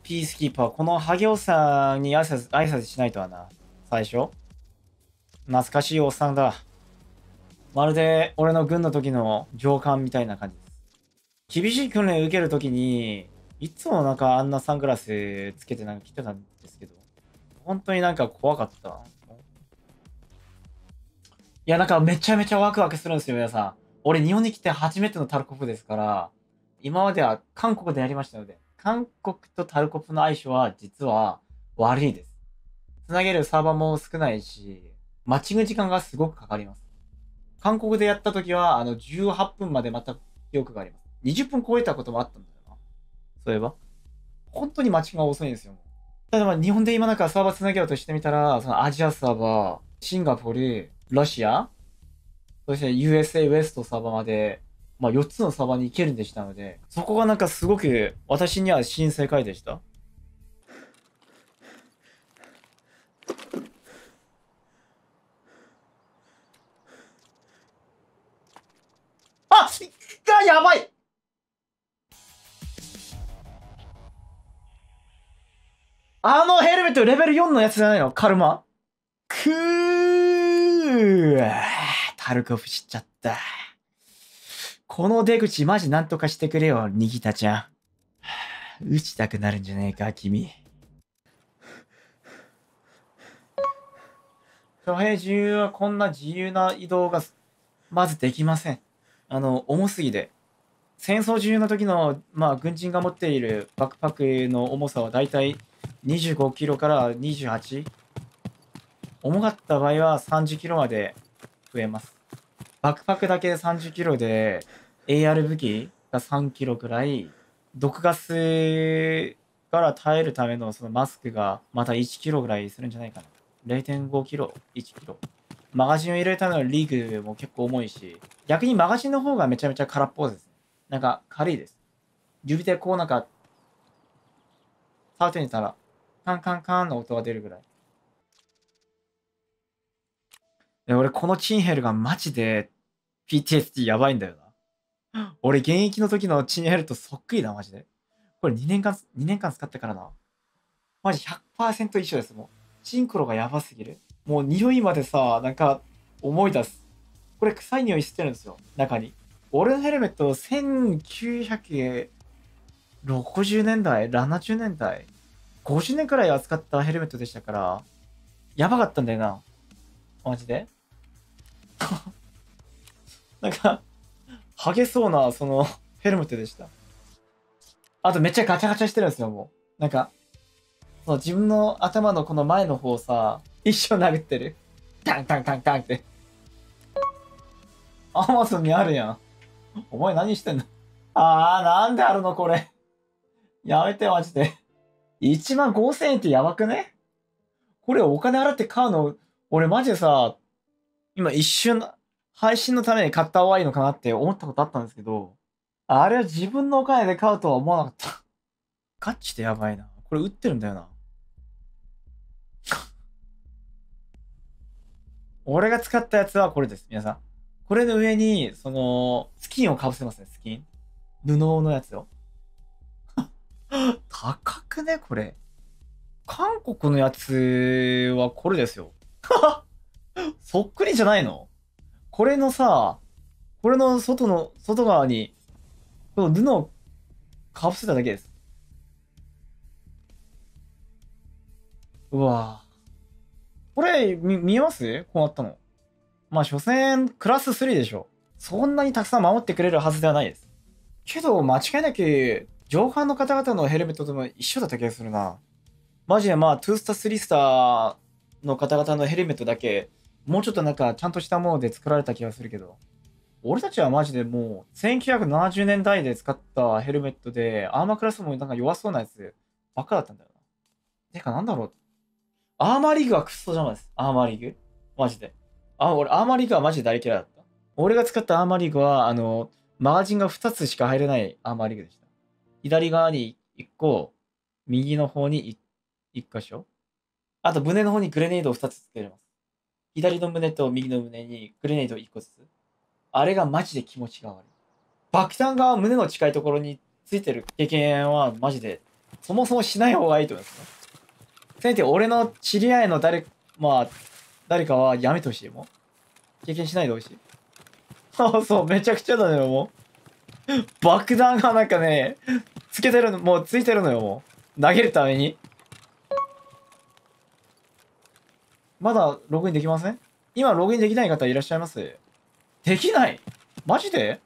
ピースキーパー、このハゲオさんに挨拶しないとはな。最初。懐かしいおっさんだ。まるで俺の軍の時の上官みたいな感じです。厳しい訓練受けるときに、いつもなんかあんなサングラスつけてなんか来てたんですけど、本当になんか怖かった。いや、なんかめちゃめちゃワクワクするんですよ、皆さん。俺日本に来て初めてのタルコフですから、今までは韓国でやりましたので、韓国とタルコフの相性は実は悪いです。つなげるサーバーも少ないし、マッチング時間がすごくかかります。韓国でやった時は、18分までまた記憶があります。20分超えたこともあったんだよな。そういえば。本当に待ちが遅いんですよ。ただまあ日本で今なんかサーバーつなげようとしてみたら、そのアジアサーバー、シンガポール、ロシア、そして USA ウエストサーバーまで、まあ4つのサーバーに行けるんでしたので、そこがなんかすごく私には新世界でした。あがやばい。あのヘルメットレベル4のやつじゃないの？カルマ。くー。タルコフ知っちゃった。この出口マジなんとかしてくれよ、ニギタちゃん。撃ちたくなるんじゃねえか、君。諸兵自由はこんな自由な移動がまずできません。重すぎで。戦争中の時の、まあ、軍人が持っているバックパックの重さはだいたい25キロから28。重かった場合は30キロまで増えます。バックパックだけで30キロで、AR 武器が3キロくらい、毒ガスから耐えるためのそのマスクがまた1キロぐらいするんじゃないかな。0.5キロ、1キロ。マガジンを入れるためのリーグも結構重いし、逆にマガジンの方がめちゃめちゃ空っぽですね。なんか軽いです。指でこうなんか、触ってみたら、カンカンカンの音が出るぐらい。で俺このチンヘルがマジで PTSD やばいんだよな。俺現役の時のチンヘルとそっくりだ、マジで。これ2年間使ってからな。マジ100%一緒です、もう。チンクロがやばすぎる。もう匂いまでさ、なんか思い出す。これ臭い匂いしてるんですよ、中に。俺のヘルメット1960年代、70年代、50年くらい扱ったヘルメットでしたから、やばかったんだよな。マジで。なんか、ハゲそうな、その、ヘルメットでした。あとめっちゃガチャガチャしてるんですよ、もう。なんか、その自分の頭のこの前の方さ、一生殴ってる。タンタンタンタンって。アマゾンにあるやん。お前何してんの？なんであるのこれ。やめて、マジで。1万5000円ってやばくね？これお金払って買うの、俺マジでさ、今一瞬、配信のために買った方がいいのかなって思ったことあったんですけど、あれは自分のお金で買うとは思わなかった。ガチでやばいな。これ売ってるんだよな。俺が使ったやつはこれです、皆さん。これの上に、その、スキンをかぶせますね、スキン。布のやつを。高くね、これ。韓国のやつはこれですよ。そっくりじゃないの？これのさ、これの外側に、この布をかぶせただけです。うわぁ。これ、見えますこうなったの。まあ、所詮、クラス3でしょ。そんなにたくさん守ってくれるはずではないです。けど、間違いなく、上官の方々のヘルメットとも一緒だった気がするな。マジでまあ、2スター、3スターの方々のヘルメットだけ、もうちょっとなんか、ちゃんとしたもので作られた気がするけど、俺たちはマジでもう、1970年代で使ったヘルメットで、アーマークラスもなんか弱そうなやつばっかだったんだよな。てか、なんだろう。アーマーリーグはクソ邪魔です。アーマーリーグ。マジで。俺、アーマーリーグはマジで大嫌いだった。俺が使ったアーマーリーグは、マガジンが2つしか入れないアーマーリーグでした。左側に1個、右の方に1箇所。あと、胸の方にグレネードを2つつけれます。左の胸と右の胸にグレネード1個ずつ。あれがマジで気持ちが悪い。爆弾が胸の近いところについてる経験はマジでそもそもしない方がいいと思いますね。せめて俺の知り合いの誰かはやめてほしい。もう。経験しないでほしい。そうそう、めちゃくちゃだよ、もう。爆弾がなんかね、つけてるの、もうついてるのよ、もう。投げるために。まだログインできません？今ログインできない方いらっしゃいます？できない？マジで？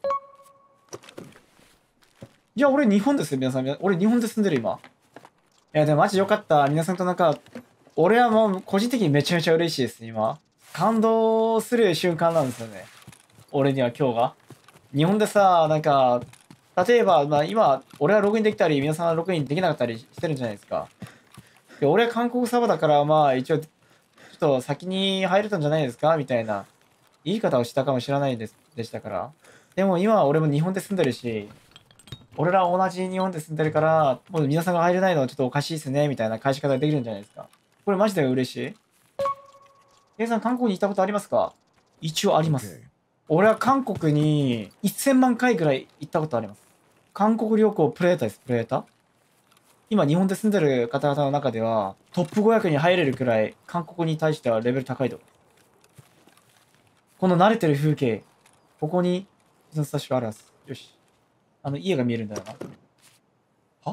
いや、俺日本ですよ、皆さん。俺日本で住んでる、今。いや、でもマジよかった。皆さんとなんか、俺はもう個人的にめちゃめちゃ嬉しいです、今。感動する瞬間なんですよね。俺には今日が。日本でさ、なんか、例えば、まあ今、俺はログインできたり、皆さんはログインできなかったりしてるんじゃないですか。で俺は韓国サーバーだから、まあ一応、ちょっと先に入れたんじゃないですかみたいな、言い方をしたかもしれないでしたから。でも今は俺も日本で住んでるし、俺ら同じ日本で住んでるから、もう皆さんが入れないのはちょっとおかしいですね、みたいな返し方ができるんじゃないですか。これマジで嬉しい。皆さん韓国に行ったことありますか？一応あります。俺は韓国に1000万回ぐらい行ったことあります。韓国旅行プレーターです、プレーター。今日本で住んでる方々の中ではトップ500に入れるくらい韓国に対してはレベル高いと。この慣れてる風景、ここにビジネススタッシュがあるはず。よし。家が見えるんだよな。は？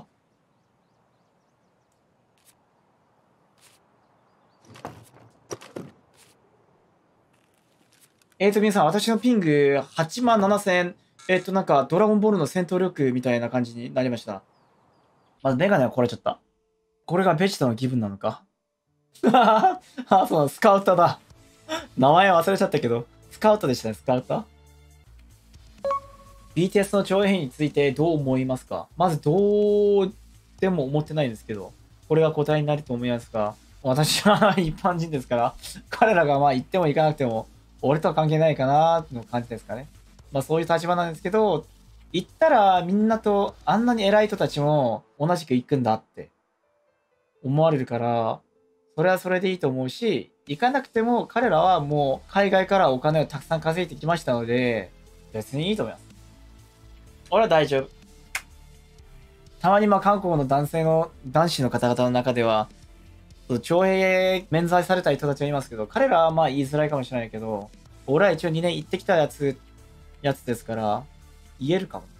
皆さん、私のピング87000、なんか、ドラゴンボールの戦闘力みたいな感じになりました。まず、メガネは壊れちゃった。これがベジタの気分なのか？あ、そうだ、スカウターだ。名前忘れちゃったけど、スカウターでしたね、スカウター。BTS の長編についてどう思いますか？まず、どうでも思ってないんですけど、これが答えになると思いますが、私は一般人ですから、彼らがまあ言っても行かなくても、俺とは関係ないかなーの感じですかね。まあそういう立場なんですけど、行ったらみんなとあんなに偉い人たちも同じく行くんだって思われるから、それはそれでいいと思うし、行かなくても彼らはもう海外からお金をたくさん稼いできましたので、別にいいと思います。俺は大丈夫。たまにまあ韓国の男子の方々の中では、徴兵免罪された人たちはいますけど、彼らはまあ言いづらいかもしれないけど、俺は一応2年行ってきたやつですから、言えるかも。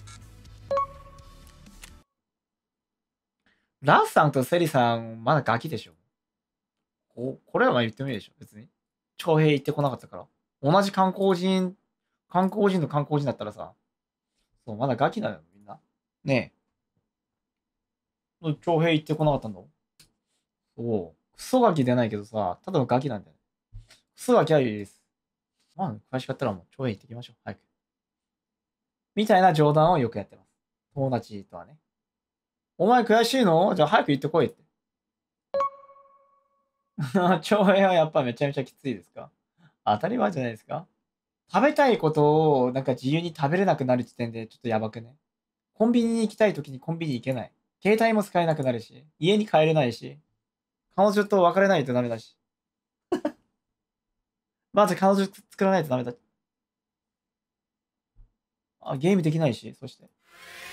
ラスさんとセリさん、まだガキでしょ。これはまあ言ってもいいでしょ、別に。徴兵行ってこなかったから。同じ韓国人と韓国人だったらさ、そう、まだガキなのよ、みんな。ねえ。徴兵行ってこなかったんだ。そう。クソガキ出ないけどさ、ただのガキなんだよね。クソガキはいいです。まあ、悔しかったらもう徴兵行ってきましょう。早く。みたいな冗談をよくやってます。友達とはね。お前悔しいの？じゃあ早く行ってこいって。徴兵はやっぱめちゃめちゃきついですか？当たり前じゃないですか？食べたいことをなんか自由に食べれなくなる時点でちょっとやばくね？コンビニに行きたい時にコンビニ行けない。携帯も使えなくなるし、家に帰れないし、彼女と別れないとダメだし。まず彼女作らないとダメだ。あ、ゲームできないし、そして。